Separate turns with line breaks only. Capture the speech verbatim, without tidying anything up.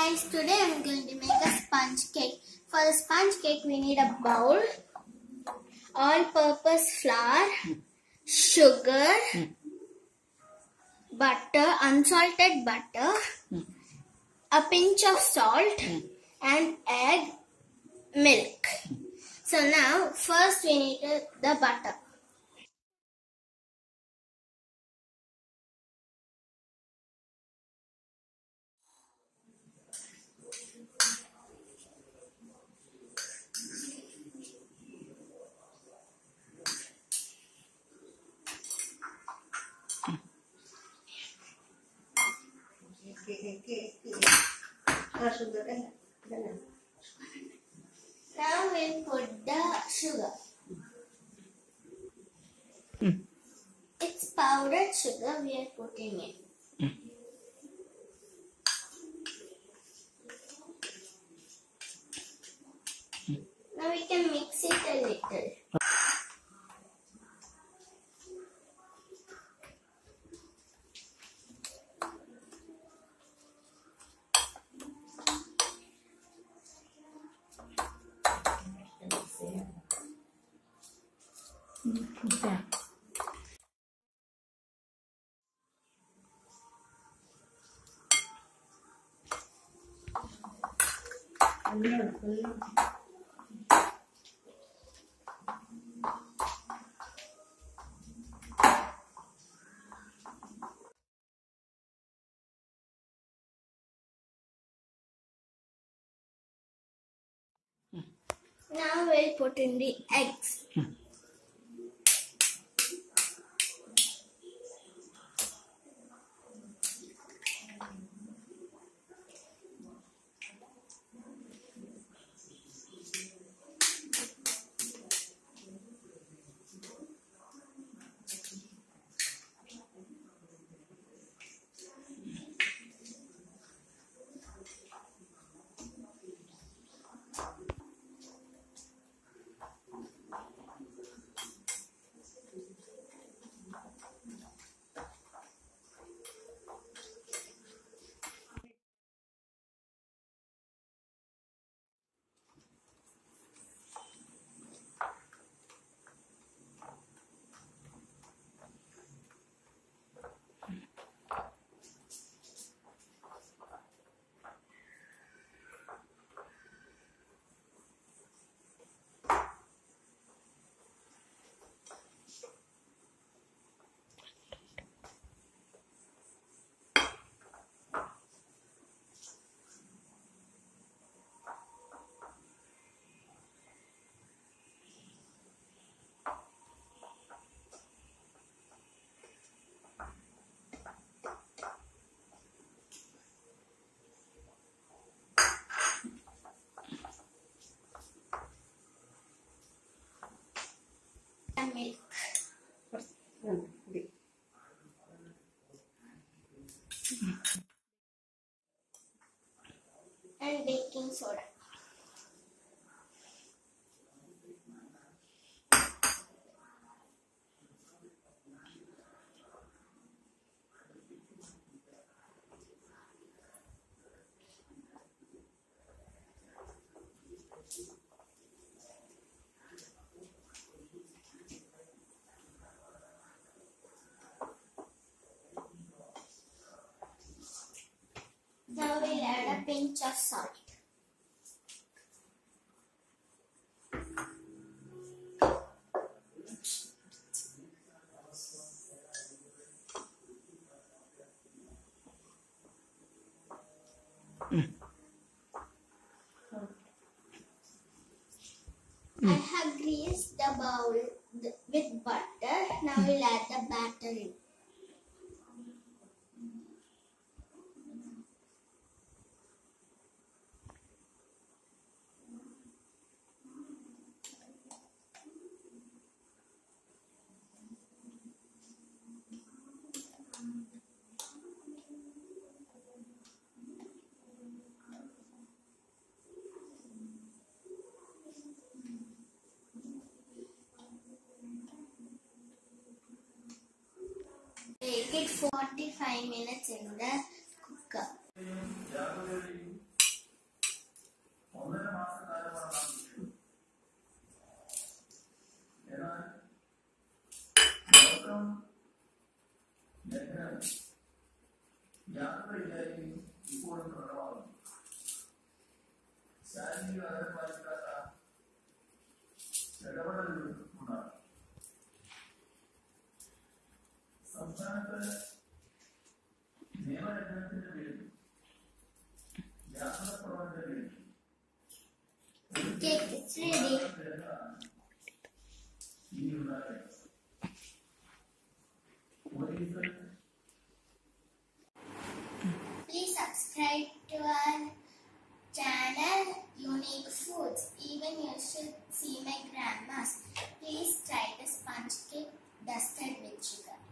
Guys, today I am going to make a sponge cake. For the sponge cake we need a bowl, all-purpose flour, sugar, butter, unsalted butter, a pinch of salt and egg, milk. So now first we need the butter. Now we'll put the sugar. Mm. It's powdered sugar we are putting it. Mm. Mm. Now we can mix it a little. Okay. Now we'll put in the eggs. Milk and baking soda. Now we'll add a pinch of salt. Mm. I have greased the bowl with butter. Now we'll add the batter in. Take it forty-five minutes in the cooker. Cake is ready. Please subscribe to our channel Unique Foods. Even you should see my grandma's. Please try the sponge cake dusted with sugar.